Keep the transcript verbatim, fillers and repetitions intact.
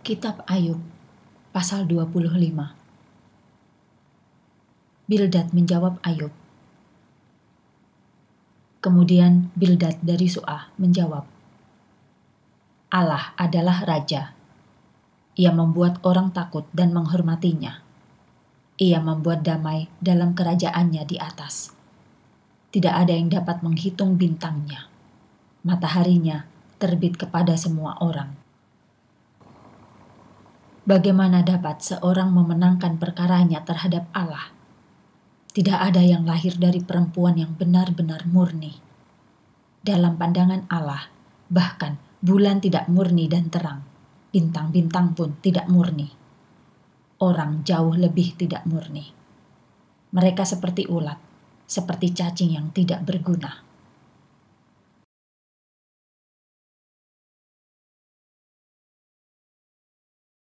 Kitab Ayub, pasal dua puluh lima. Bildad menjawab Ayub. Kemudian Bildad dari Su'ah menjawab, Allah adalah Raja. Ia membuat orang takut dan menghormatinya. Ia membuat damai dalam kerajaannya di atas. Tidak ada yang dapat menghitung bintangnya. Mataharinya terbit kepada semua orang. Bagaimana dapat seorang memenangkan perkaranya terhadap Allah? Tidak ada yang lahir dari perempuan yang benar-benar murni. Dalam pandangan Allah, bahkan bulan tidak murni dan terang. Bintang-bintang pun tidak murni. Orang jauh lebih tidak murni. Mereka seperti ulat, seperti cacing yang tidak berguna.